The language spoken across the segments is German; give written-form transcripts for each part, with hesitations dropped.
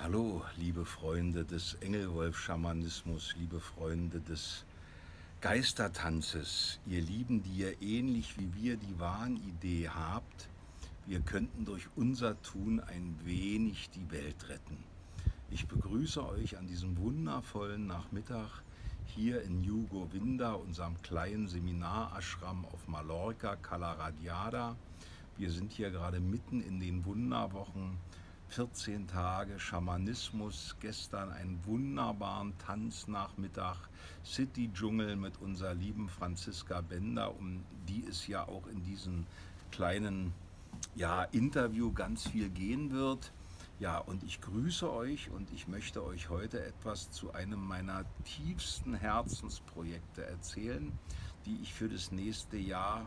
Hallo, liebe Freunde des Engelwolf-Schamanismus, liebe Freunde des Geistertanzes, ihr Lieben, die ihr ähnlich wie wir die Wahnidee habt, wir könnten durch unser Tun ein wenig die Welt retten. Ich begrüße euch an diesem wundervollen Nachmittag hier in New Govinda, unserem kleinen Seminar-Ashram auf Mallorca, Cala Radiada. Wir sind hier gerade mitten in den Wunderwochen, 14 Tage Schamanismus, gestern einen wunderbaren Tanznachmittag, City-Dschungel mit unserer lieben Franziska Bender, um die es ja auch in diesem kleinen Interview ganz viel gehen wird. Ja, und ich grüße euch und ich möchte euch heute etwas zu einem meiner tiefsten Herzensprojekte erzählen, die ich für das nächste Jahr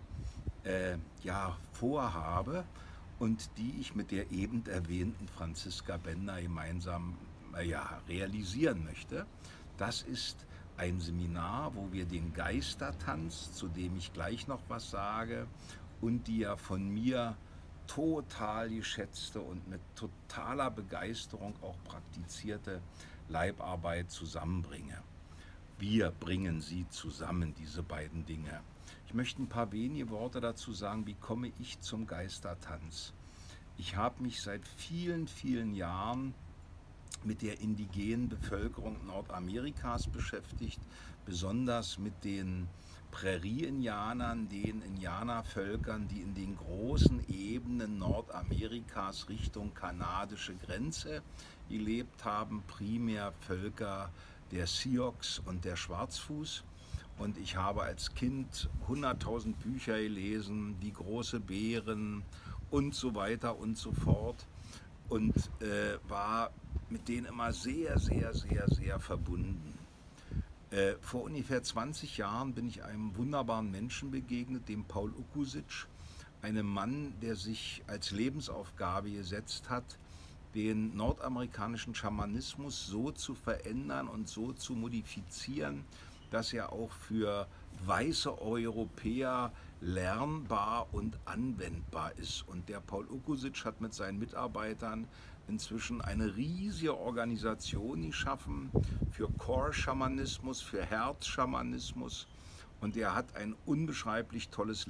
vorhabe und die ich mit der eben erwähnten Franziska Bender gemeinsam realisieren möchte. Das ist ein Seminar, wo wir den Geistertanz, zu dem ich gleich noch was sage, und die ja von mir total geschätzte und mit totaler Begeisterung auch praktizierte Leibarbeit zusammenbringe. Wir bringen sie zusammen, diese beiden Dinge. Ich möchte ein paar wenige Worte dazu sagen, wie komme ich zum Geistertanz. Ich habe mich seit vielen, vielen Jahren mit der indigenen Bevölkerung Nordamerikas beschäftigt, besonders mit den Prärie-Indianern, den Indianervölkern, die in den großen Ebenen Nordamerikas Richtung kanadische Grenze gelebt haben, primär Völker der Sioux und der Schwarzfuß. Und ich habe als Kind 100.000 Bücher gelesen, die große Bären und so weiter und so fort, und war mit denen immer sehr, sehr, sehr, sehr verbunden. Vor ungefähr 20 Jahren bin ich einem wunderbaren Menschen begegnet, dem Paul Ukusic, einem Mann, der sich als Lebensaufgabe gesetzt hat, den nordamerikanischen Schamanismus so zu verändern und so zu modifizieren, dass er auch für weiße Europäer lernbar und anwendbar ist. Und der Paul Ukusic hat mit seinen Mitarbeitern inzwischen eine riesige Organisation geschaffen für Core-Schamanismus, für Herz-Schamanismus. Und er hat ein unbeschreiblich tolles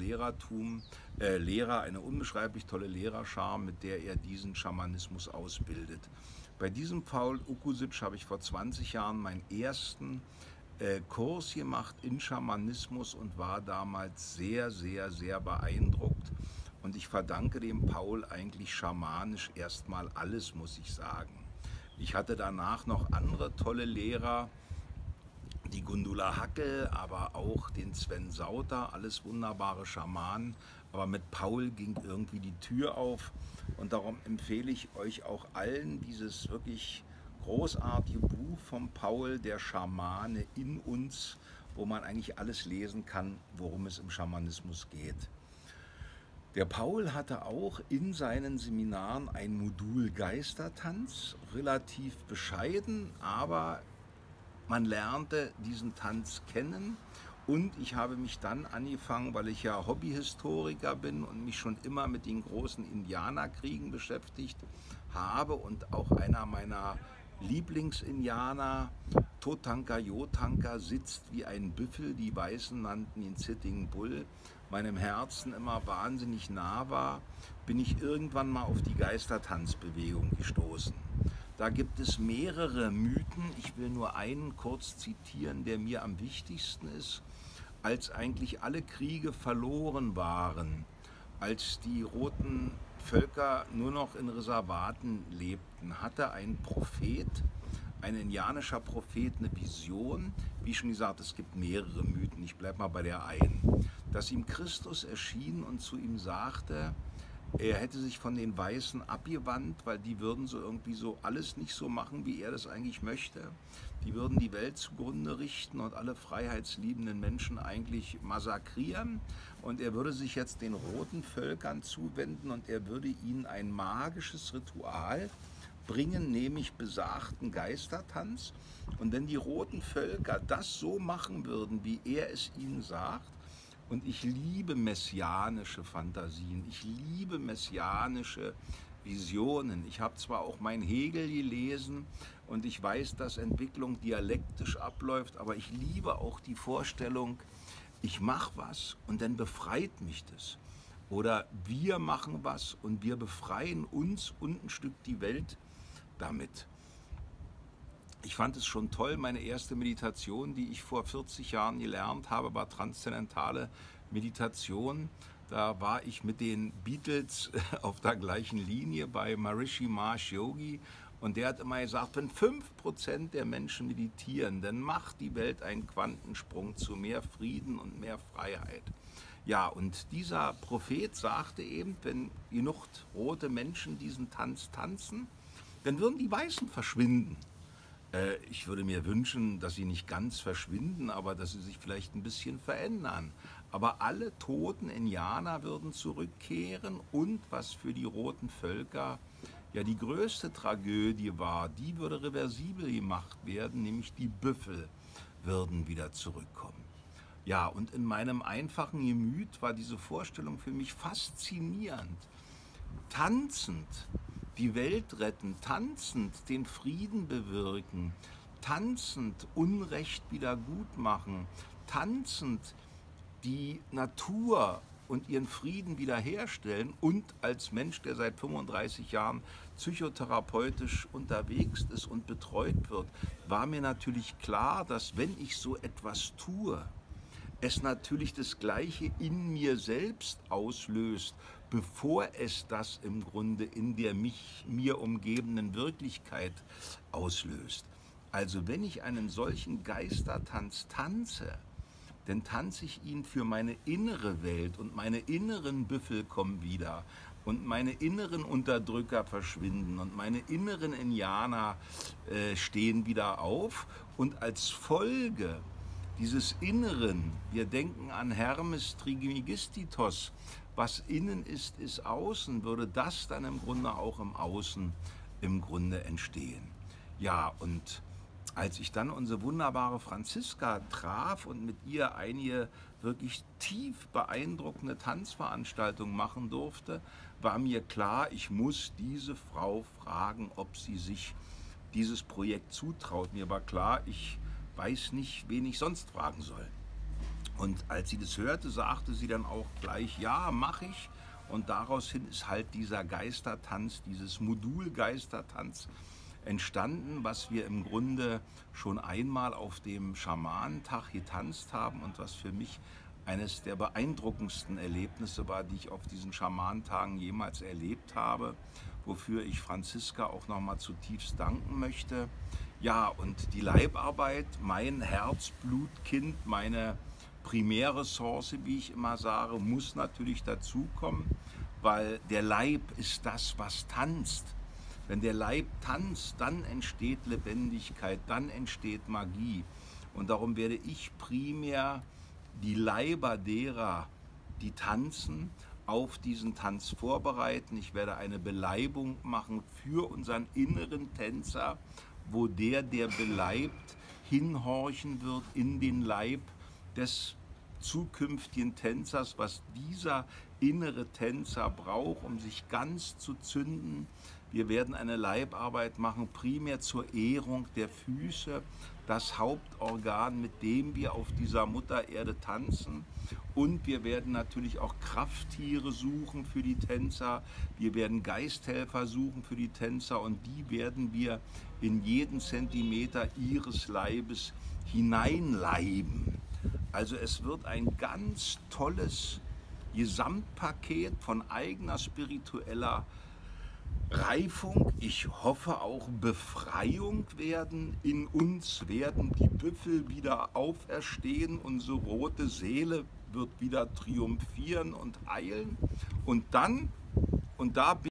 eine unbeschreiblich tolle Lehrerschar, mit der er diesen Schamanismus ausbildet. Bei diesem Paul Ukusic habe ich vor 20 Jahren meinen ersten Kurs gemacht in Schamanismus und war damals sehr, sehr, sehr beeindruckt. Und ich verdanke dem Paul eigentlich schamanisch erstmal alles, muss ich sagen. Ich hatte danach noch andere tolle Lehrer, die Gundula Hackel, aber auch den Sven Sauter, alles wunderbare Schamanen. Aber mit Paul ging irgendwie die Tür auf, und darum empfehle ich euch auch allen dieses wirklich großartige Buch von Paul, der Schamane in uns, wo man eigentlich alles lesen kann, worum es im Schamanismus geht. Der Paul hatte auch in seinen Seminaren ein Modul Geistertanz, relativ bescheiden, aber man lernte diesen Tanz kennen. Und ich habe mich dann angefangen, weil ich ja Hobbyhistoriker bin und mich schon immer mit den großen Indianerkriegen beschäftigt habe, und auch einer meiner Lieblingsindianer, Tatanka Jotanka, sitzt wie ein Büffel, die Weißen nannten ihn Sitting Bull, meinem Herzen immer wahnsinnig nah war, bin ich irgendwann mal auf die Geistertanzbewegung gestoßen. Da gibt es mehrere Mythen, ich will nur einen kurz zitieren, der mir am wichtigsten ist. Als eigentlich alle Kriege verloren waren, als die roten Völker nur noch in Reservaten lebten, hatte ein Prophet, ein indianischer Prophet, eine Vision. Wie schon gesagt, es gibt mehrere Mythen, ich bleibe mal bei der einen, dass ihm Christus erschien und zu ihm sagte, er hätte sich von den Weißen abgewandt, weil die würden so irgendwie so alles nicht so machen, wie er das eigentlich möchte. Die würden die Welt zugrunde richten und alle freiheitsliebenden Menschen eigentlich massakrieren. Und er würde sich jetzt den roten Völkern zuwenden und er würde ihnen ein magisches Ritual bringen, nämlich besagten Geistertanz. Und wenn die roten Völker das so machen würden, wie er es ihnen sagt, und ich liebe messianische Fantasien, ich liebe messianische Visionen. Ich habe zwar auch mein Hegel gelesen und ich weiß, dass Entwicklung dialektisch abläuft, aber ich liebe auch die Vorstellung, ich mache was und dann befreit mich das. Oder wir machen was und wir befreien uns und ein Stück die Welt damit. Ich fand es schon toll, meine erste Meditation, die ich vor 40 Jahren gelernt habe, war transzendentale Meditation. Da war ich mit den Beatles auf der gleichen Linie bei Maharishi Mahesh Yogi und der hat immer gesagt, wenn 5% der Menschen meditieren, dann macht die Welt einen Quantensprung zu mehr Frieden und mehr Freiheit. Ja, und dieser Prophet sagte eben, wenn genug rote Menschen diesen Tanz tanzen, dann würden die Weißen verschwinden. Ich würde mir wünschen, dass sie nicht ganz verschwinden, aber dass sie sich vielleicht ein bisschen verändern. Aber alle toten Indianer würden zurückkehren und was für die roten Völker ja die größte Tragödie war, die würde reversibel gemacht werden, nämlich die Büffel würden wieder zurückkommen. Ja, und in meinem einfachen Gemüt war diese Vorstellung für mich faszinierend. Tanzend die Welt retten, tanzend den Frieden bewirken, tanzend Unrecht wieder gut machen, tanzend die Natur und ihren Frieden wiederherstellen und als Mensch, der seit 35 Jahren psychotherapeutisch unterwegs ist und betreut wird, war mir natürlich klar, dass wenn ich so etwas tue, es natürlich das Gleiche in mir selbst auslöst, bevor es das im Grunde in der mir umgebenden Wirklichkeit auslöst. Also wenn ich einen solchen Geistertanz tanze, dann tanze ich ihn für meine innere Welt und meine inneren Büffel kommen wieder und meine inneren Unterdrücker verschwinden und meine inneren Indianer stehen wieder auf und als Folge dieses Inneren, wir denken an Hermes Trismegistos, was innen ist, ist außen, würde das dann im Grunde auch im Außen im Grunde entstehen. Ja, und als ich dann unsere wunderbare Franziska traf und mit ihr einige wirklich tief beeindruckende Tanzveranstaltungen machen durfte, war mir klar, ich muss diese Frau fragen, ob sie sich dieses Projekt zutraut. Mir war klar, ich weiß nicht, wen ich sonst fragen soll. Und als sie das hörte, sagte sie dann auch gleich, ja, mache ich. Und daraus hin ist halt dieser Geistertanz, dieses Modul Geistertanz entstanden, was wir im Grunde schon einmal auf dem Schamanentag getanzt haben und was für mich eines der beeindruckendsten Erlebnisse war, die ich auf diesen Schamanentagen jemals erlebt habe, wofür ich Franziska auch nochmal zutiefst danken möchte. Ja, und die Leibarbeit, mein Herzblutkind, meine primäre Ressource, wie ich immer sage, muss natürlich dazukommen, weil der Leib ist das, was tanzt. Wenn der Leib tanzt, dann entsteht Lebendigkeit, dann entsteht Magie. Und darum werde ich primär die Leiber derer, die tanzen, auf diesen Tanz vorbereiten. Ich werde eine Beleibung machen für unseren inneren Tänzer, wo der beleibt, hinhorchen wird in den Leib des zukünftigen Tänzers, was dieser innere Tänzer braucht, um sich ganz zu zünden. Wir werden eine Leibarbeit machen, primär zur Ehrung der Füße, das Hauptorgan, mit dem wir auf dieser Mutter Erde tanzen. Und wir werden natürlich auch Krafttiere suchen für die Tänzer. Wir werden Geisthelfer suchen für die Tänzer und die werden wir in jeden Zentimeter ihres Leibes hineinleiben. Also es wird ein ganz tolles Gesamtpaket von eigener spiritueller Reifung, ich hoffe auch Befreiung werden. In uns werden die Büffel wieder auferstehen, unsere rote Seele wird wieder triumphieren und heilen. Und da